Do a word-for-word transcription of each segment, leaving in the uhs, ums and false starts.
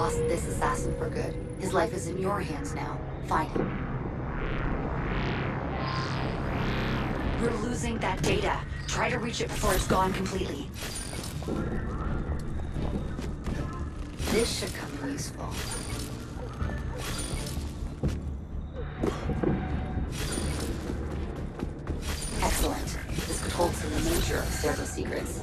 lost this assassin for good. His life is in your hands now. Find him. We're losing that data. Try to reach it before it's gone completely. This should come in useful. Excellent. This could hold some major servo secrets.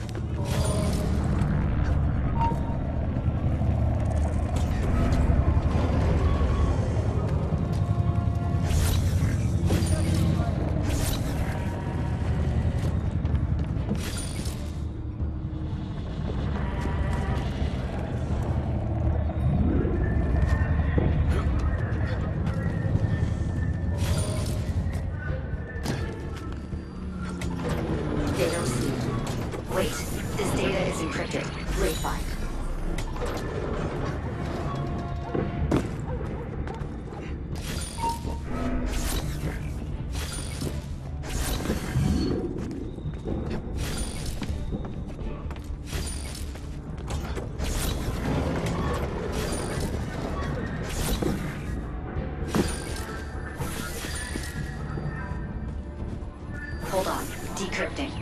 Hold on. Decrypting.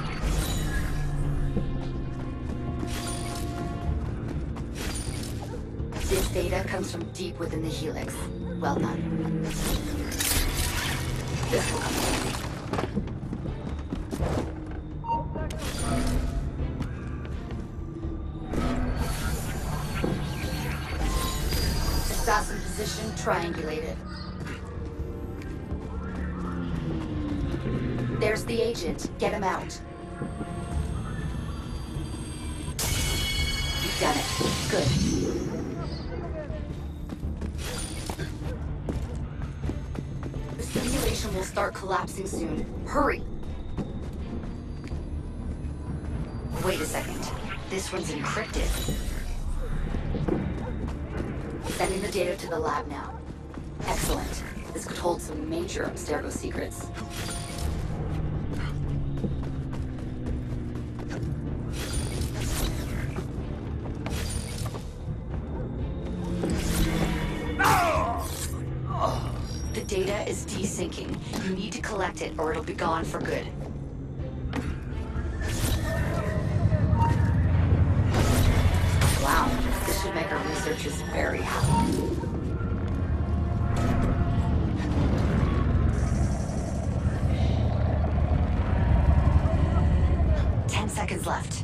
This data comes from deep within the Helix. Well done. This will come in handy. Assassin position triangulated. There's the agent. Get him out. You've done it. Good. The simulation will start collapsing soon. Hurry! Wait a second. This one's encrypted. Sending the data to the lab now. Excellent. This could hold some major servo secrets. The data is desyncing. You need to collect it or it'll be gone for good. Wow, this should make our researchers very happy. Ten seconds left.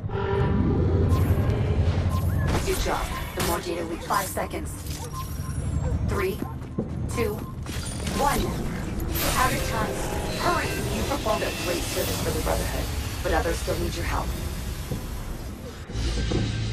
Good job. The more data we... Five seconds. Three, two, one. We're out of time. Hurry! You performed a great service for the Brotherhood, but others still need your help.